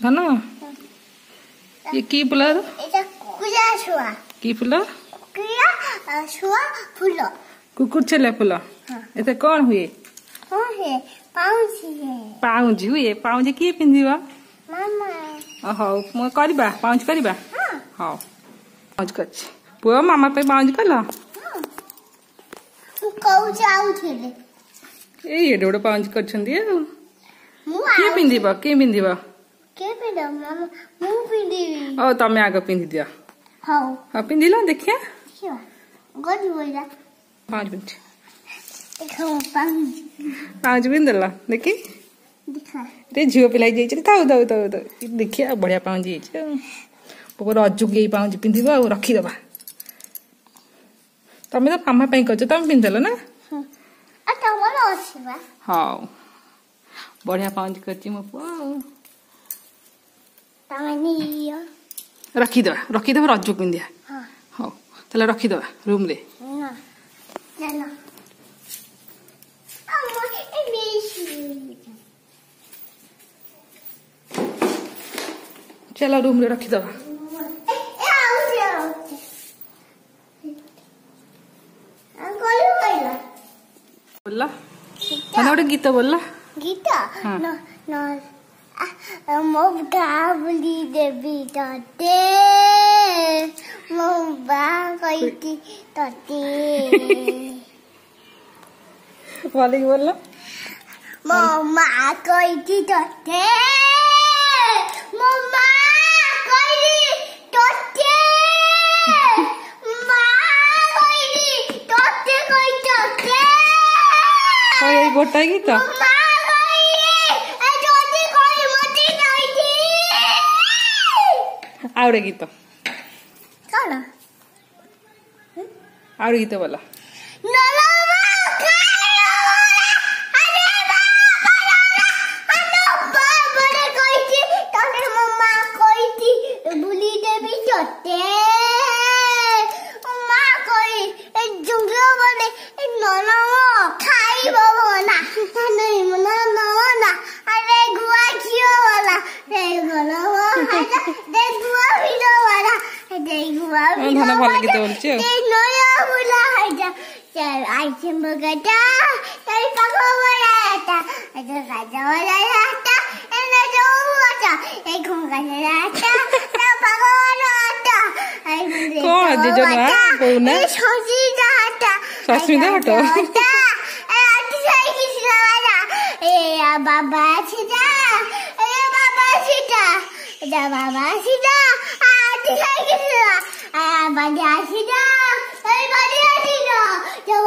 धन ये की फुल की फुल कुकुर छेला फुल एते कौन हुए पाउजी हुए पाउजी किए पिंधिबा हौ मो करबा पाउज करबा हौ पाउज करछि पुआ मामा पे पाउज कला ए एडे बड़ पाउज करछंदी के पिंधिबा के पिंधिबा ओ तमे आग पिंधि दिया हाँ पिंधिला देखिया पाँच मिनट पाँच पिंधला देखी रे झील पिलाई जाइए थाउ थाउ थाउ थाउ देखिए बढ़िया पाँच जाइए रजक यही पाँच पिंध रखीदबा तमें तो मामा कर तुम पिंधल ना हाँ बढ़िया पाँच कर मो पुआ रखीदबा रखीदबा रजक पिंधिया हाँ ताले रखीदबा रूम रे चलो रूम रे रखीदबा बोला थाना गोटे गीत बोला गीत मो गावली देवी तते मो बा कइती तते वाले बोला मो मा कइती तते मो मा कइती तते मा कइती तते कइते ओए गोटा गीत आउरे गीत कौन आउरे गीत बोला धन भल गीत बोलছি कौन जेजना कोना सस्मिता हटो बाबा सीधा जा बाबा सीधा बढ़िया सीधा बढ़िया सीधा